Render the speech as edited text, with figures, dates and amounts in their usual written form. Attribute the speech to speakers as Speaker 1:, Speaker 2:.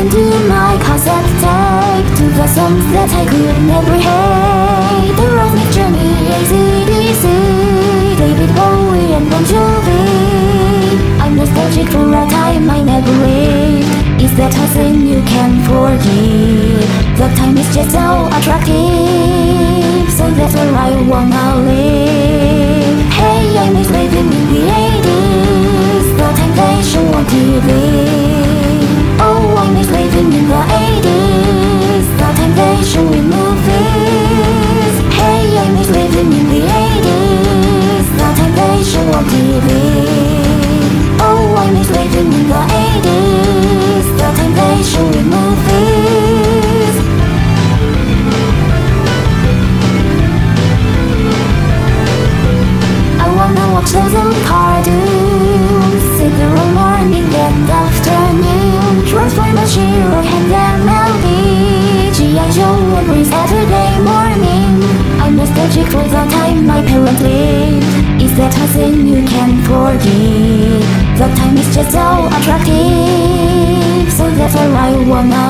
Speaker 1: to my cassette tape, to the songs that I could never hate. The rhythmic journey, AC/DC, David Bowie and Bon Jovi. I'm nostalgic for a time I never lived. Is that a sin you can forgive? The time is just so attractive, so that's where I wanna live. Hey, I miss living in the 80's, the time they show on TV. Oh, I miss living in the 80's, the time they show in movies. Hey, I miss living in the 80's, the time they show on TV. Oh, I miss living in the 80's, the time they show in movies. I wanna watch those old cartoons, sit there all morning and afternoon. Transformers, She-Ra, and MLB, G.I. Joe every Saturday morning. I'm nostalgic for the time my parents lived. Is that a sin you can forgive? The time is just so attractive, so that's where I wanna